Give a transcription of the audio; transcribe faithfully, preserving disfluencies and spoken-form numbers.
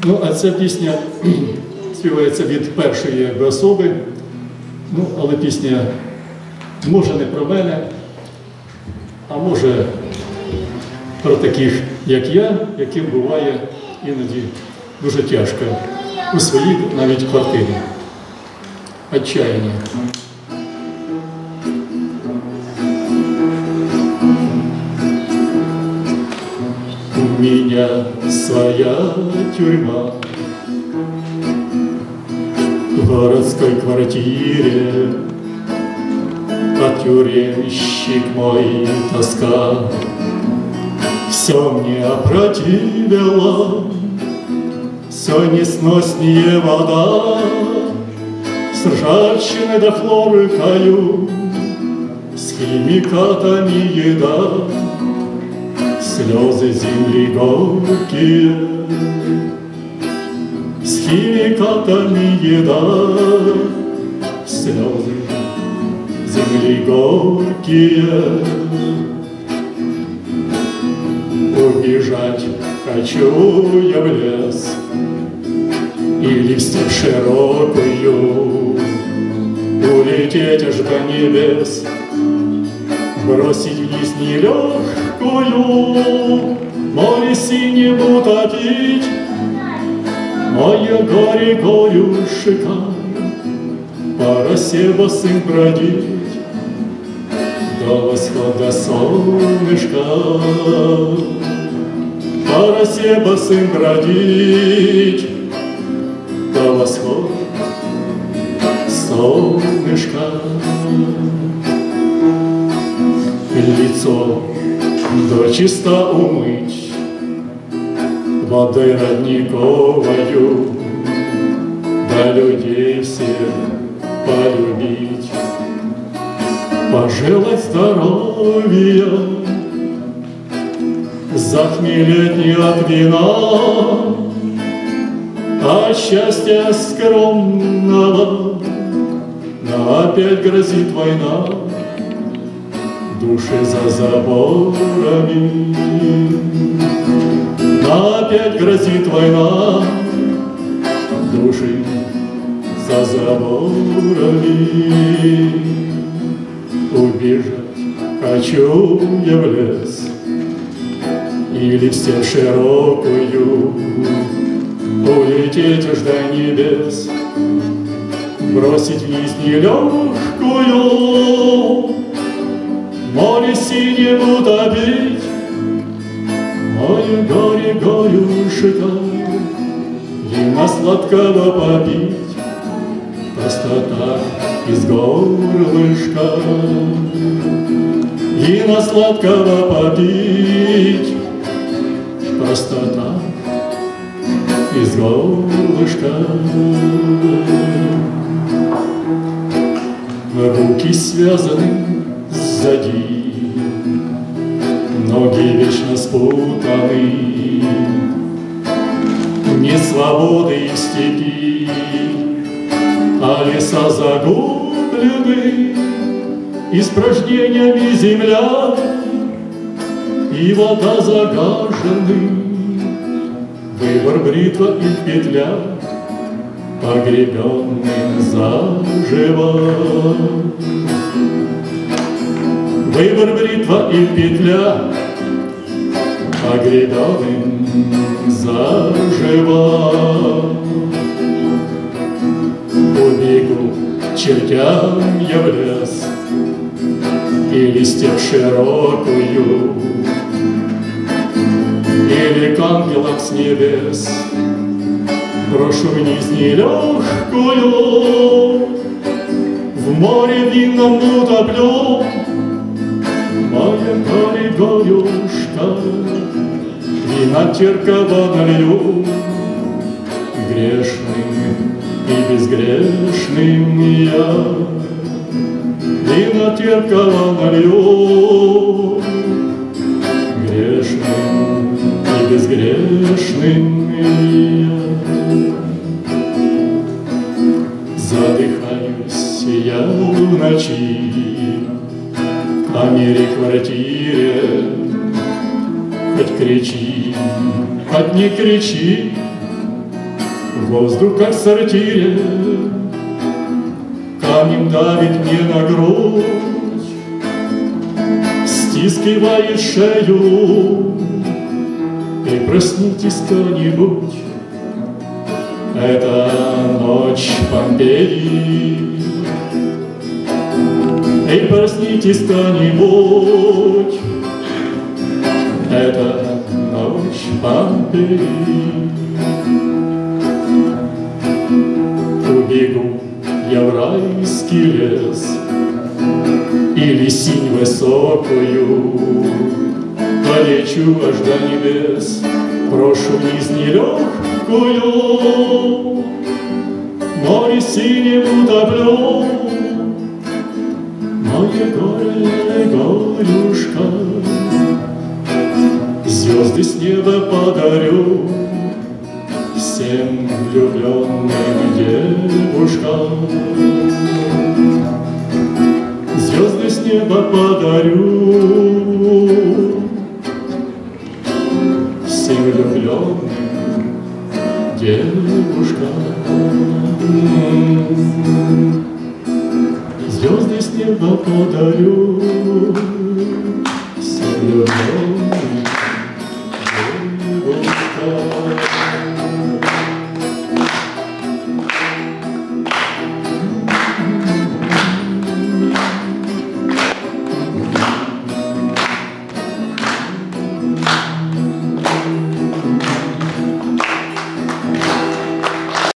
Ну, а ця пісня співається від першої якби, особи, ну, але пісня може не про мене, а може про таких, як я, яким буває іноді дуже тяжко у своїй навіть квартирі. Отчаяние. У меня своя тюрьма в городской квартире, а тюремщик мой тоска все мне опротивила, все несноснее вода, с ржавчиной да хлоркою, с химикатами еда, слезы земли горькие, с химикатами еда, слезы земли горькие. Убежать хочу я в лес или в степь широкую, улететь аж до небес, бросить вниз нелегкую, море синим утопить, мое горе горюшка, по росе босым бродить до восхода солнышка, по росе босым бродить до восхода солнышка. Лицо дочисто умыть водой родниковою, да людей всех полюбить, пожелать здоровья, захмелеть не от вина, а счастья скромного, но опять грозит война. Души за заборами, опять грозит война, души за заборами. Убежать хочу я в лес или в степь широкую, улететь аж до небес, бросить вниз нелегкую, море синим утопить, мое горе горюшка, вина сладкого попить, просто так из горлышка, вина сладкого попить, просто так из горлышка. Руки связаны сзади, ноги вечно спутаны, не свободы в степи, а леса загублены, испражнениями земля и вода загажены, выбор бритва и петля, погребенным заживо. Выбор бритва и петля, погребенным заживо. Убегу чертям я в лес или степь широкую, или к ангелам с небес брошу вниз нелегкую, в море винном утоплю мое горе горюшка, вина теркого налью, грешным и безгрешным я, вина теркого налью, грешным и безгрешным я. Задыхаюсь я в ночи в камере квартире, хоть кричи, хоть не кричи, Воздух, как в сортире, камнем давит мне на грудь, стискивает шею. И проснитесь кто-нибудь, это ночь Помпеи. И проснитесь кто-нибудь, это ночь Помпеи. Убегу я в райский лес или синь высокую, полечу аж до небес, брошу вниз нелегкую, море синим утоплю, мое горе, горюшка, звезды с неба подарю всем влюбленным девушкам. Звезды с неба подарю всем влюбленным девушкам. Звезды с неба подарю